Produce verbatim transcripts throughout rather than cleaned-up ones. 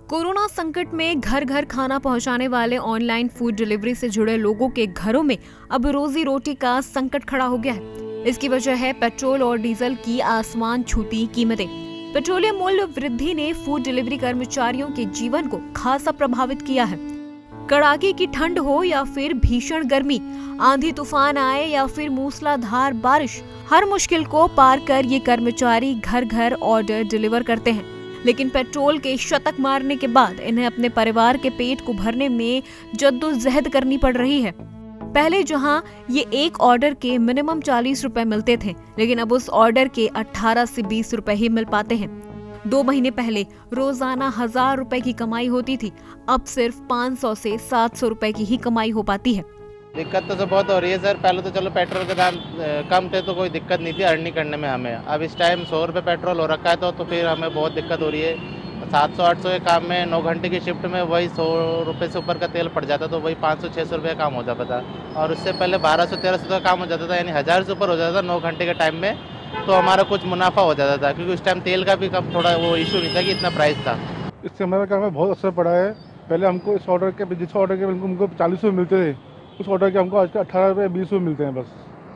Corona संकट में घर घर खाना पहुंचाने वाले ऑनलाइन फूड डिलीवरी से जुड़े लोगों के घरों में अब रोजी रोटी का संकट खड़ा हो गया है। इसकी वजह है पेट्रोल और डीजल की आसमान छूती कीमतें। पेट्रोलियम मूल्य वृद्धि ने फूड डिलीवरी कर्मचारियों के जीवन को खासा प्रभावित किया है। कड़ाके की ठंड हो या फिर भीषण गर्मी, आंधी तूफान आए या फिर मूसलाधार बारिश, हर मुश्किल को पार कर ये कर्मचारी घर घर ऑर्डर डिलीवर करते हैं। लेकिन पेट्रोल के शतक मारने के बाद इन्हें अपने परिवार के पेट को भरने में जद्दोजहद करनी पड़ रही है। पहले जहां ये एक ऑर्डर के मिनिमम चालीस रुपए मिलते थे, लेकिन अब उस ऑर्डर के अठारह से बीस रुपए ही मिल पाते हैं। दो महीने पहले रोजाना हजार रुपए की कमाई होती थी, अब सिर्फ पाँच सौ से सात सौ रुपए की ही कमाई हो पाती है। दिक्कत तो सब बहुत हो रही है सर। पहले तो चलो पेट्रोल के दाम कम थे तो कोई दिक्कत नहीं थी अर्निंग करने में हमें। अब इस टाइम सौ रुपये पेट्रोल हो रखा है तो, तो फिर हमें बहुत दिक्कत हो रही है। सात सौ आठ सौ के काम में नौ घंटे की शिफ्ट में वही सौ रुपये से ऊपर का तेल पड़ जाता तो वही पाँच सौ छः सौ रुपये का काम हो जाता था। और उससे पहले बारह सौ तेरह सौ का काम हो जाता था, यानी हज़ार से ऊपर हो जाता था नौ घंटे के टाइम में, तो हमारा कुछ मुनाफा हो जाता था, क्योंकि उस टाइम तेल का भी कम थोड़ा वो इशू नहीं था कि इतना प्राइस था। इससे हमारे काम में बहुत असर पड़ा है। पहले हमको इस ऑर्डर के जिस ऑर्डर के हमको चालीस रुपये मिलते थे, उस ऑर्डर के हमको आज के अठारह रुपये बीस रुपये मिलते हैं बस।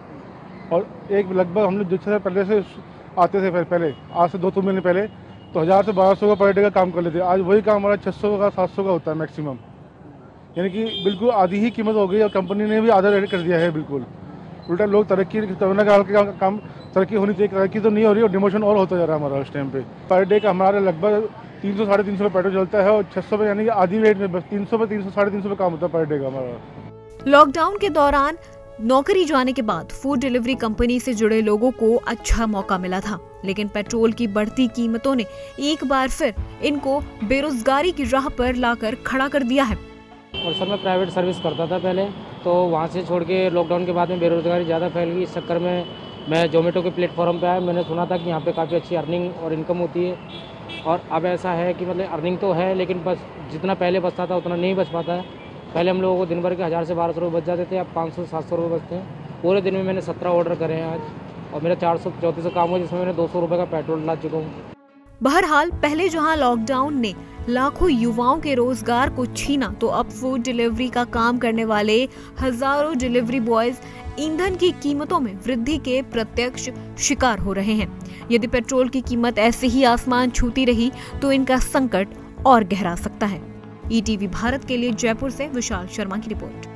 और एक लगभग हम लोग जिससे पहले से आते थे पहले आज से दो तीन महीने पहले तो हज़ार से बारह सौ का पर डे का काम कर लेते, आज वही काम हमारा छः सौ का सात सौ का होता है मैक्सिमम। यानी कि बिल्कुल आधी ही कीमत हो गई और कंपनी ने भी आधा रेट कर दिया है। बिल्कुल उल्टा लोग तरक्की तमन्ना का काम तरक्की होनी चाहिए, तरक्की तो नहीं हो रही और डिमोशन और होता जा रहा है हमारा उस टाइम पे। पर डे का हमारा लगभग तीन सौ साढ़े तीन सौ पेट्रोल चलता है और छः सौ पे यानी कि आधी रेट में बस तीन सौ पे तीन सौ साढ़े तीन सौ पे काम होता है पर डे का हमारा। लॉकडाउन के दौरान नौकरी जाने के बाद फूड डिलीवरी कंपनी से जुड़े लोगों को अच्छा मौका मिला था, लेकिन पेट्रोल की बढ़ती कीमतों ने एक बार फिर इनको बेरोजगारी की राह पर लाकर खड़ा कर दिया है। और सर मैं प्राइवेट सर्विस करता था पहले, तो वहाँ से छोड़ के लॉकडाउन के बाद में बेरोजगारी ज़्यादा फैल गई। इस चक्कर में मैं जोमेटो के प्लेटफॉर्म पे आया। मैंने सुना था कि यहाँ पे काफ़ी अच्छी अर्निंग और इनकम होती है, और अब ऐसा है कि मतलब अर्निंग तो है लेकिन बस जितना पहले बचता था उतना नहीं बच पाता है। पहले हम लोगों को दिन भर के हज़ार से बारह सौ रुपये बच जाते थे, अब पाँच सौ सात सौ रुपये बचते हैं। पूरे दिन में मैंने सत्रह ऑर्डर करे हैं आज, और मेरा चार सौ चौंतीस काम हुआ, जिसमें मैंने दो सौ रुपये का पेट्रोल ला चुका हूँ। बहरहाल पहले जहां लॉकडाउन ने लाखों युवाओं के रोजगार को छीना, तो अब फूड डिलीवरी का काम करने वाले हजारों डिलीवरी बॉयज ईंधन की कीमतों में वृद्धि के प्रत्यक्ष शिकार हो रहे हैं। यदि पेट्रोल की कीमत ऐसे ही आसमान छूती रही तो इनका संकट और गहरा सकता है। ई टी वी भारत के लिए जयपुर से विशाल शर्मा की रिपोर्ट।